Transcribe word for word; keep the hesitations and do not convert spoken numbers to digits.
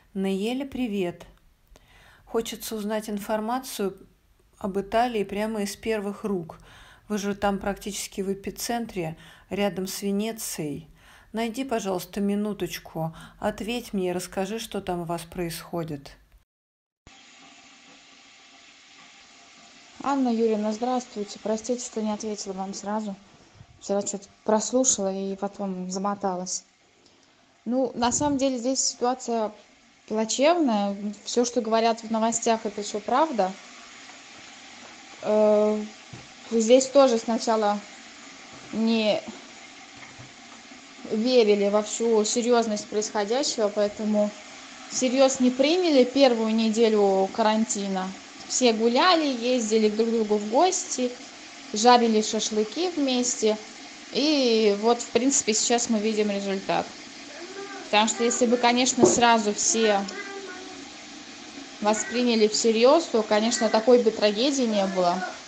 Наеля, привет! Хочется узнать информацию об Италии прямо из первых рук. Вы же там практически в эпицентре, рядом с Венецией. Найди, пожалуйста, минуточку, ответь мне и расскажи, что там у вас происходит. Анна Юрьевна, здравствуйте. Простите, что не ответила вам сразу. Вчера что-то прослушала и потом замоталась. Ну, на самом деле здесь ситуация плачевная. Все, что говорят в новостях, это все правда. Э, Здесь тоже сначала не верили во всю серьезность происходящего, поэтому всерьез не приняли первую неделю карантина. Все гуляли, ездили друг к другу в гости, жарили шашлыки вместе. И вот, в принципе, сейчас мы видим результат. Потому что если бы, конечно, сразу все восприняли всерьез, то, конечно, такой бы трагедии не было.